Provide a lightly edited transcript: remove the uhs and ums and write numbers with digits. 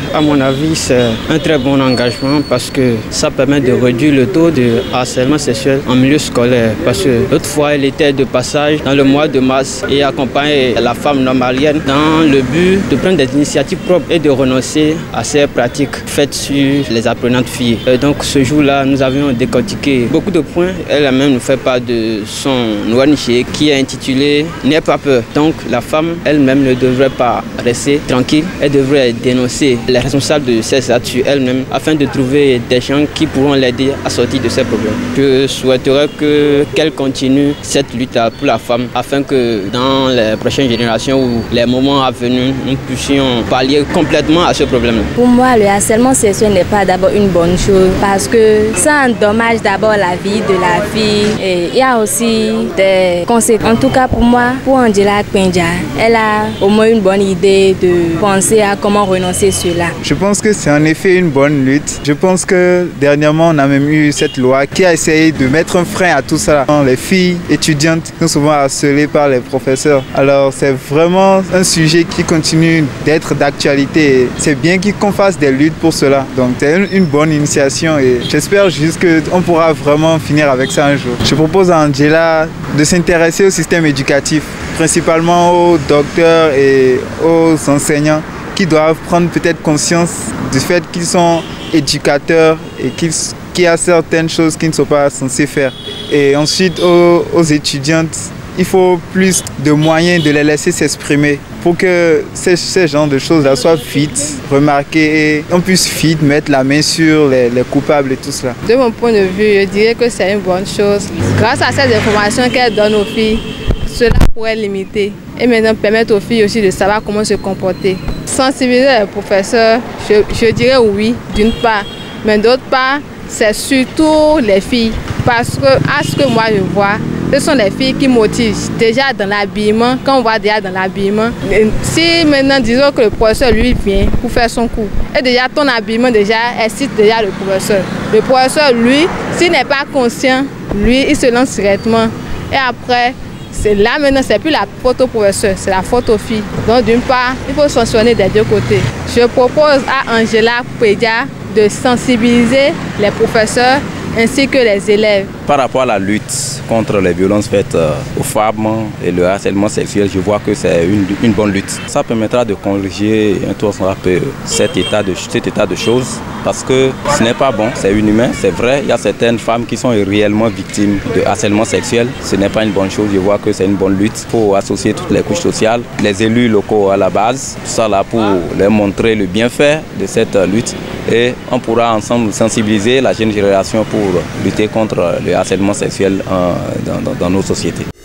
À mon avis, c'est un très bon engagement parce que ça permet de réduire le taux de harcèlement sexuel en milieu scolaire. Parce que l'autre fois, elle était de passage dans le mois de mars et accompagnait la femme normalienne dans le but de prendre des initiatives propres et de renoncer à ces pratiques faites sur les apprenantes filles. Et donc ce jour-là, nous avions décortiqué beaucoup de points. Elle-même nous fait part de son ONG qui est intitulé « N'aie pas peur ». Donc la femme elle-même ne devrait pas rester tranquille. Elle devrait dénoncer les responsables de ces actes sur elle-même afin de trouver des gens qui pourront l'aider à sortir de ces problèmes. Je souhaiterais qu'elle continue cette lutte pour la femme afin que dans les prochaines générations ou les moments à venir, nous puissions pallier complètement à ce problème-là. Pour moi, le harcèlement sexuel n'est pas d'abord une bonne chose parce que ça endommage d'abord la vie de la fille et il y a aussi des conséquences. En tout cas pour moi, pour Angela Kpenja, elle a au moins une bonne idée de penser à comment renoncer cela. Je pense que c'est en effet une bonne lutte. Je pense que dernièrement, on a même eu cette loi qui a essayé de mettre un frein à tout ça. Les filles étudiantes sont souvent harcelées par les professeurs. Alors c'est vraiment un sujet qui continue d'être d'actualité. C'est bien qu'on fasse des luttes pour cela. Donc c'est une bonne initiation et j'espère juste qu'on pourra vraiment finir avec ça un jour. Je propose à Angela de s'intéresser au système éducatif, principalement aux docteurs et aux enseignants qui doivent prendre peut-être conscience du fait qu'ils sont éducateurs et qu'il y a certaines choses qu'ils ne sont pas censés faire. Et ensuite aux étudiantes, il faut plus de moyens de les laisser s'exprimer pour que ces genres de choses-là soient vite remarquées et on puisse vite mettre la main sur les coupables et tout cela. De mon point de vue, je dirais que c'est une bonne chose. Grâce à ces informations qu'elle donne aux filles, cela pourrait limiter et maintenant permettre aux filles aussi de savoir comment se comporter. Sensibiliser les professeurs, je dirais oui, d'une part, mais d'autre part, c'est surtout les filles. Parce que, à ce que moi je vois, ce sont les filles qui motivent déjà dans l'habillement, quand on voit déjà dans l'habillement. Si maintenant, disons que le professeur lui vient pour faire son cours, et déjà ton habillement déjà excite déjà le professeur. Le professeur, lui, s'il n'est pas conscient, lui, il se lance directement. Et après, c'est là maintenant, c'est plus la faute au professeur, c'est la faute aux filles. Donc d'une part, il faut sanctionner des deux côtés. Je propose à Angela Kpenja de sensibiliser les professeurs ainsi que les élèves. Par rapport à la lutte contre les violences faites aux femmes et le harcèlement sexuel, je vois que c'est une bonne lutte. Ça permettra de corriger un tout peu cet état de choses parce que ce n'est pas bon, c'est inhumain, c'est vrai. Il y a certaines femmes qui sont réellement victimes de harcèlement sexuel. Ce n'est pas une bonne chose, je vois que c'est une bonne lutte. Il faut associer toutes les couches sociales, les élus locaux à la base, tout ça là pour leur montrer le bienfait de cette lutte. Et on pourra ensemble sensibiliser la jeune génération pour lutter contre le harcèlement sexuel dans nos sociétés.